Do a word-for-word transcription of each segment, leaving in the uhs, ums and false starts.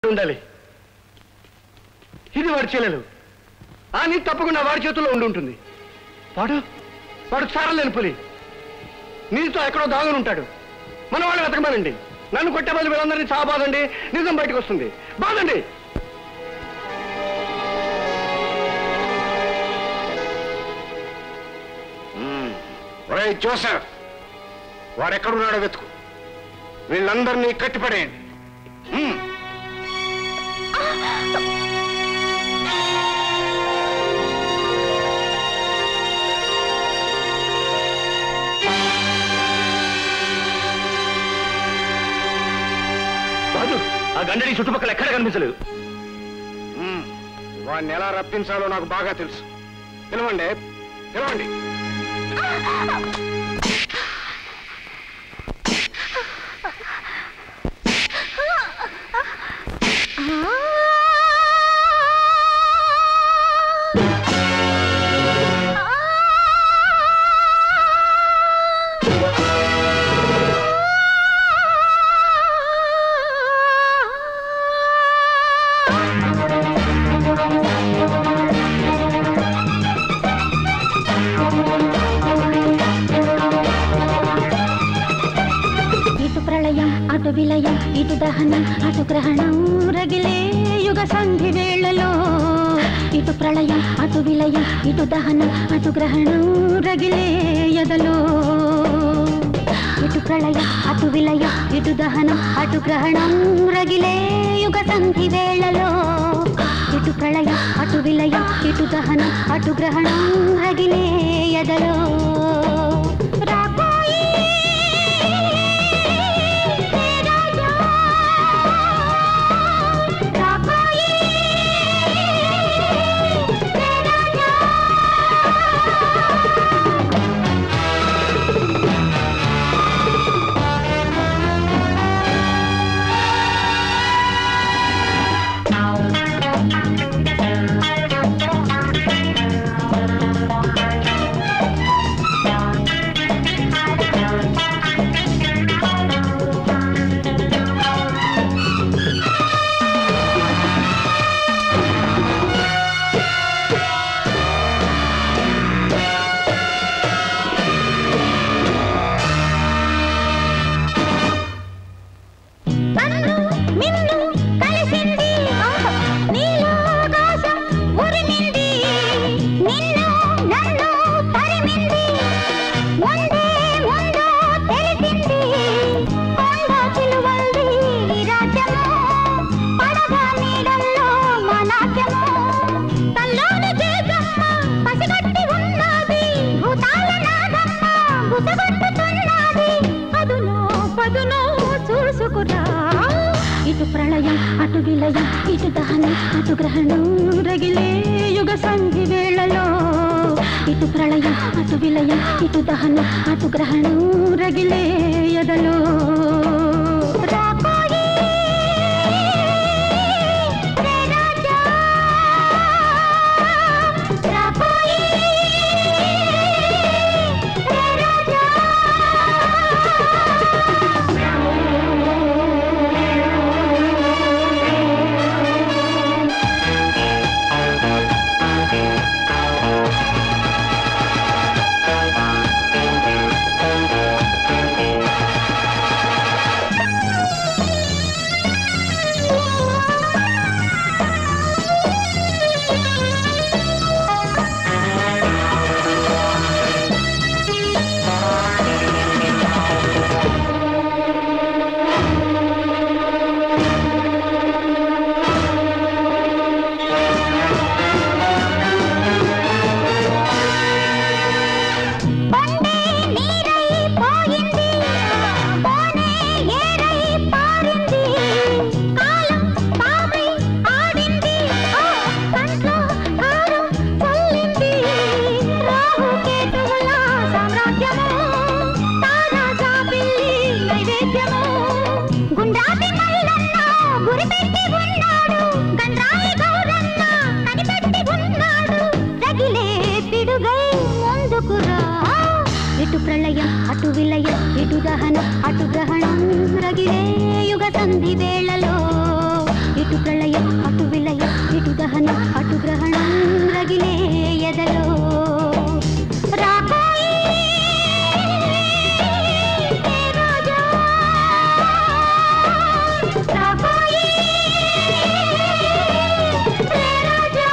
ఉండాలి. ఇది వాడి చెల్లెలు. ఆ నీ తప్పకుండా వాడి చేతుల్లో ఉండి ఉంటుంది. వాడు వాడు చారలేని పులి. నీతో ఎక్కడో దాగుని ఉంటాడు. మన వాళ్ళు వెతకమనండి. నన్ను కొట్టే బదులు వీళ్ళందరినీ చాలా బాధండి. నిజం బయటకు వస్తుంది. బాధండి. జోసెఫ్, వాడెక్కడున్నాడో వెతుకు. వీళ్ళందరినీ కట్టిపడేయండి. బాబు, ఆ గండడి చుట్టుపక్కల ఎక్కడ కనిపించలేదు. వాడిని ఎలా రప్పించాలో నాకు బాగా తెలుసు. పిలవండి, పిలవండి. విలయం ఇటు దహనం అటు గ్రహణం రగిలే యుగ సంధి వేళలో. ఇటు ప్రళయం అటు విలయం ఇటు దహనం అటు గ్రహణం రగిలే యదలో. ఇటు ప్రళయం అటు విలయం ఇటు దహనం అటు గ్రహణం రగిలే యుగ సంధి వేళలో. ఇటు ప్రళయం అటు విలయం ఇటు దహనం అటు గ్రహణం రగిలే యదలో. ఇటు ప్రళయం అటు విలయం ఇటు దహనం అటు గ్రహణం రగిలే యుగ సంధి వేళలో. ఇటు ప్రళయం అటు విలయం ఇటు దహనం అటు గ్రహణం రగిలే యదలో. ఇటు ప్రళయం అటు విలయం ఇటు దహనం అటు గ్రహణం రగిలే యుగ సంధి వేళలో. ఇటు ప్రళయం అటు విలయం ఇటు దహనం అటు గ్రహణం రగిలే ఎదలో రాకోయి రాజా రాకోయి రాజా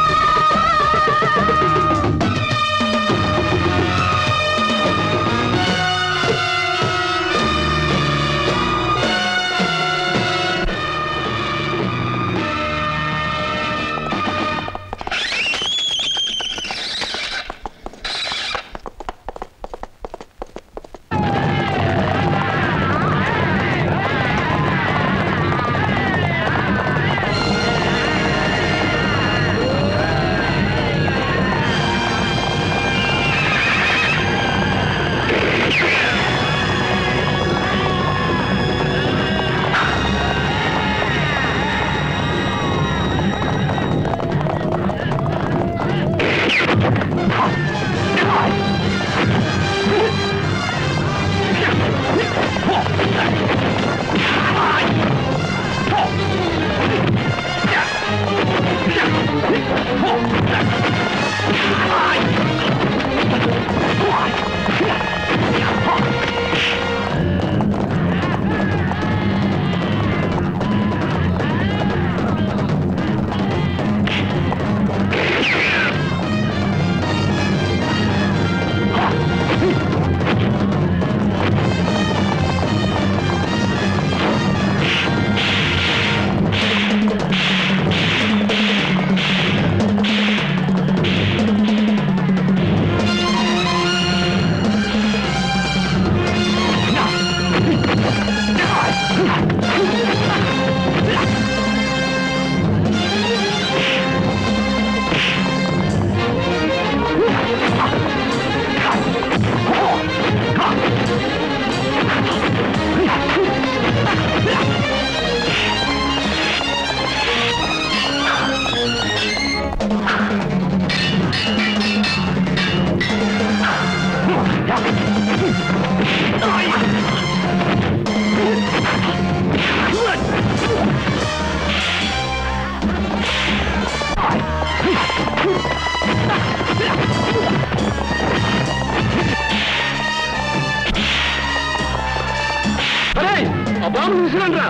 బాబు విసిరండ్రా.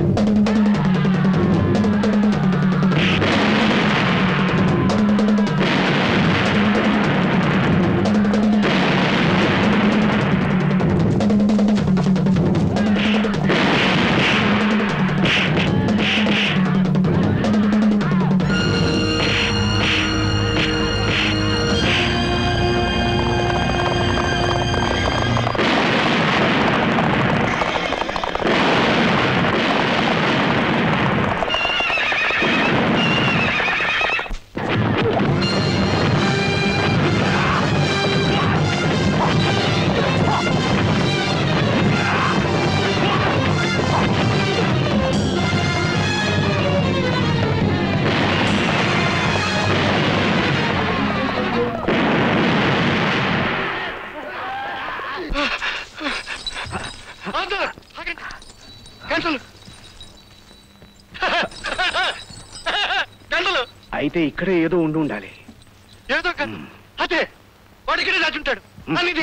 అయితే ఇక్కడే ఏదో ఉండి ఉండాలి. ఏదో అదే వాడు ఇక్కడే దాచుంటాడు. అనిది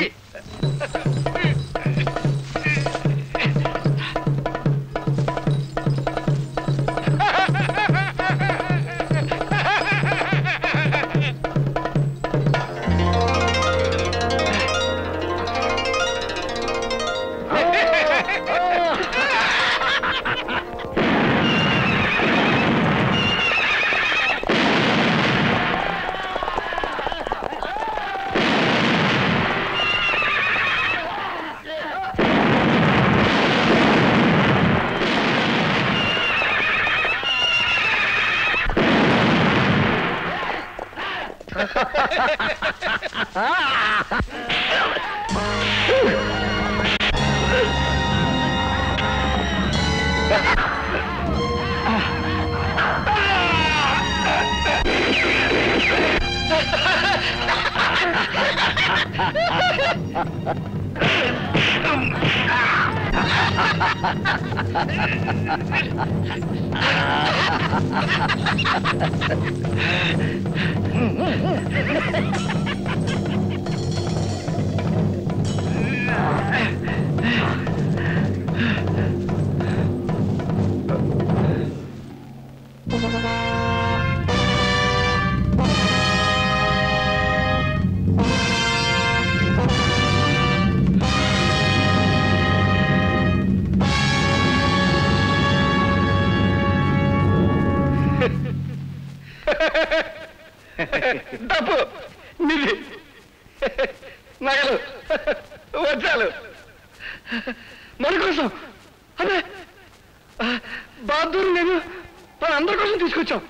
డబ్బు నిధి నగలు వజ్రాలు మన కోసం అదే బహదూరు నేను మన అందరి కోసం తీసుకొచ్చాం.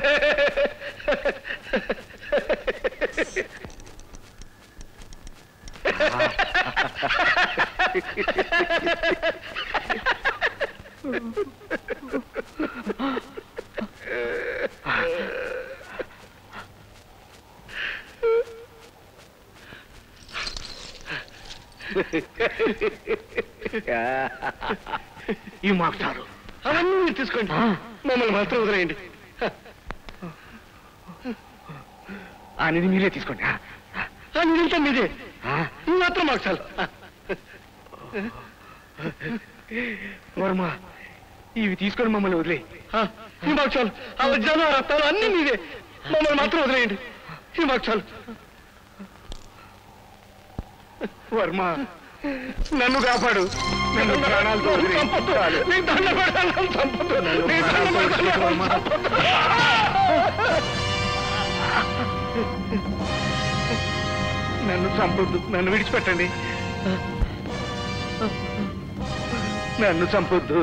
ఈ మాకు చాలు, అవన్నీ మీరు తీసుకోండి, మమ్మల్ని మాత్రం వదిలేయండి. ఆ నిధి మీరే తీసుకోండి. ఆ నిధి మీదే, ఈ మాత్రం మాకు చాలు. వర్మ, ఇవి తీసుకొని మమ్మల్ని వదిలే, ఈ మాకు చాలు. ఆ వజ్రాలు ఆ రక్తాలు అన్నీ మీదే, మమ్మల్ని మాత్రం వదిలేయండి, ఈ మాకు చాలు. వర్మ, నన్ను కాపాడు, నన్ను ప్రాణాలతో నన్ను చంపొద్దు, నన్ను విడిచిపెట్టండి, నన్ను చంపొద్దు.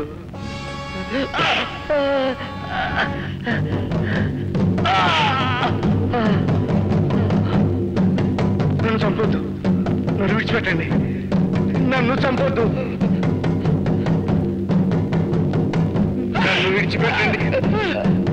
నన్ను చంపొద్దు, నన్ను విడిచిపెట్టండి, నన్ను చంపొద్దు, నన్ను విడిచిపెట్టండి.